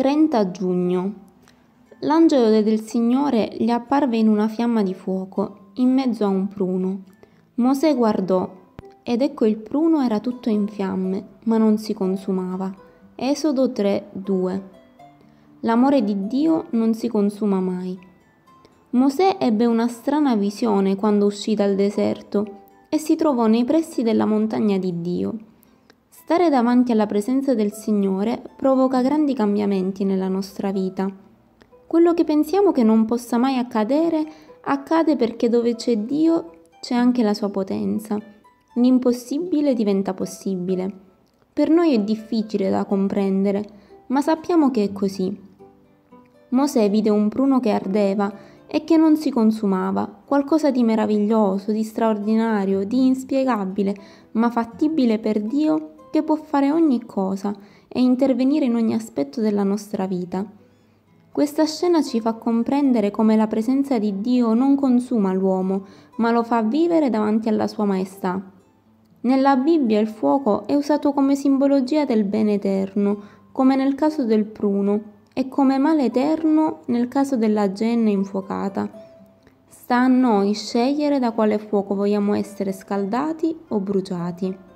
30 giugno. L'angelo del Signore gli apparve in una fiamma di fuoco, in mezzo a un pruno. Mosè guardò, ed ecco il pruno era tutto in fiamme, ma non si consumava. Esodo 3:2. L'amore di Dio non si consuma mai. Mosè ebbe una strana visione quando uscì dal deserto e si trovò nei pressi della montagna di Dio. Stare davanti alla presenza del Signore provoca grandi cambiamenti nella nostra vita. Quello che pensiamo che non possa mai accadere, accade perché dove c'è Dio c'è anche la sua potenza. L'impossibile diventa possibile. Per noi è difficile da comprendere, ma sappiamo che è così. Mosè vide un pruno che ardeva e che non si consumava, qualcosa di meraviglioso, di straordinario, di inspiegabile, ma fattibile per Dio che può fare ogni cosa e intervenire in ogni aspetto della nostra vita. Questa scena ci fa comprendere come la presenza di Dio non consuma l'uomo, ma lo fa vivere davanti alla sua maestà. Nella Bibbia il fuoco è usato come simbologia del bene eterno, come nel caso del pruno, e come male eterno nel caso della genne infuocata. Sta a noi scegliere da quale fuoco vogliamo essere scaldati o bruciati.